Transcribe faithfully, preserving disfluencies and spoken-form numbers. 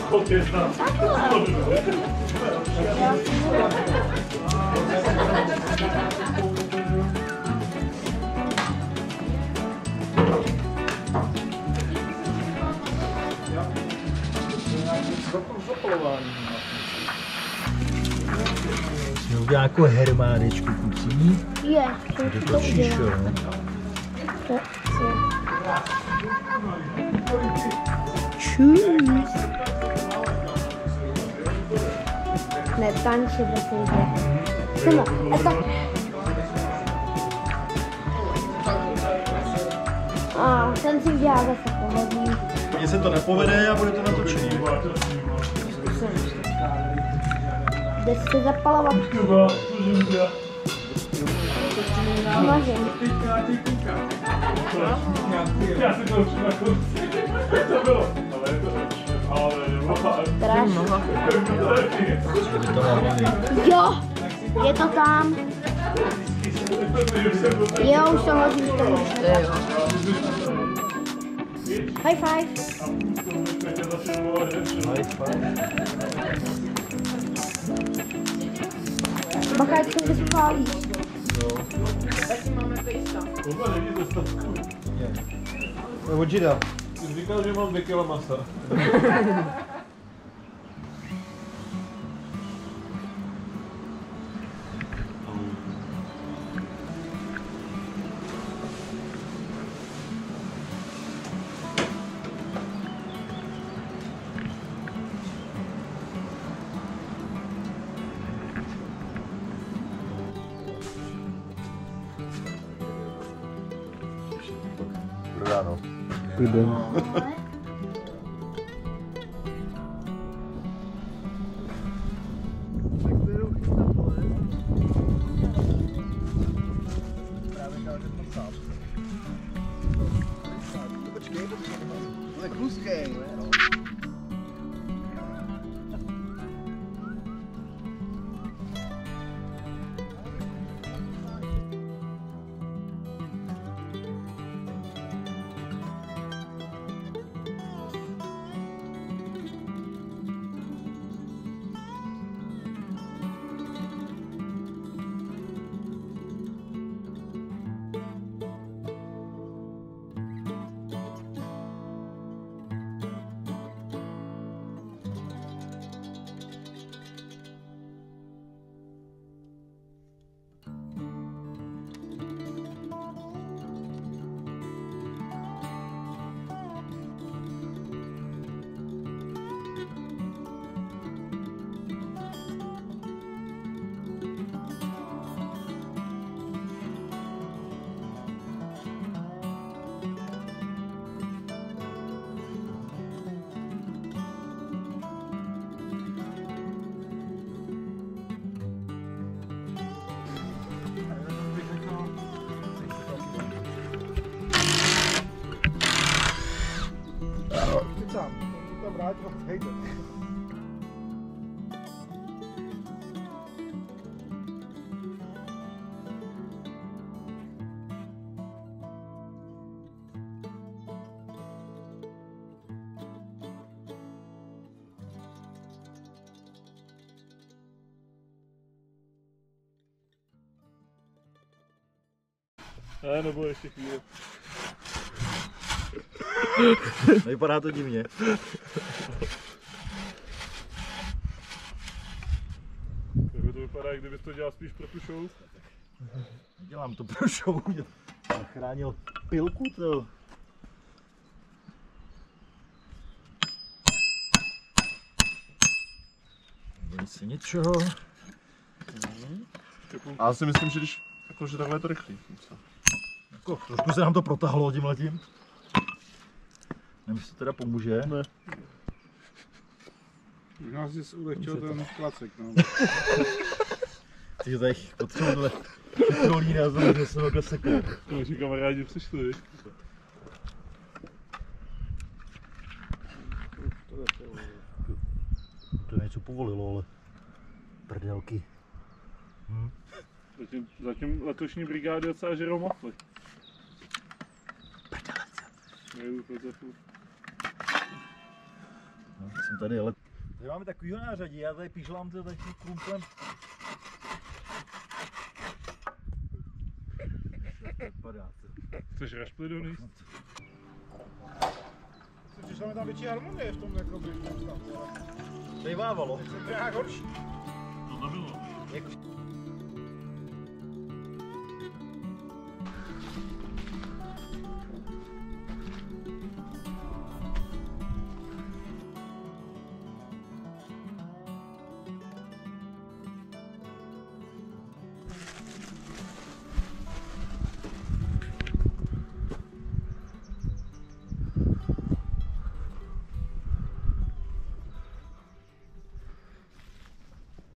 Jsi udělal jako hermádečku kucí. Je, to to točíš, jo. Čus. Netančit do sebe. Simo, a tak. A ten si udělá zase pohodlí. Mně se to nepovede a bude to natočený. Jde se zapalovat. Uvažím. Já si to už jako... To bylo, ale je to ale jo, je to tam. Jo, už to hodí, to už high five. High five. Bacha, jak se mi spálí. Taky máme pejska. Tohle není ze statku. To je od žida. Jsi říkal, že mám dvě kila masa. Ráno. Půjdem. Počkej, to je kluskej. Sám, tam rád hejte. Ne, nebo ještě chvíli. Vypadá to divně. Takže to vypadá, jak kdybys to dělal spíš pro tu show. Dělám to pro show. Zachránil pilku to. Bude si něčeho. A já si myslím, že když jako, že takhle je to rychlý. Jako, trošku se nám to protahlo tímhletím. Nevím, jestli to teda pomůže. Ne. Možná jsi ulehčil ten klacek, no. Ty tady potřebuji tohle chytrolína, že se ho dosekl. Naši kamarádi přišli. To něco povolilo, ale prdelky. Hm. Zatím, zatím letošní brigády docela žerou mafly. Prdelece. Nejdu to za furt. No, jsem tady, ale... Tady máme takovýho nářadí, já tady píšlám to takovým krumplem. Vypadá to. Chceš rašplidony? Přišla mi tam větší harmonie v tom jakoby, v tom stavu, ale Bejvávalo. je to nějak horší. To nebylo. Jak...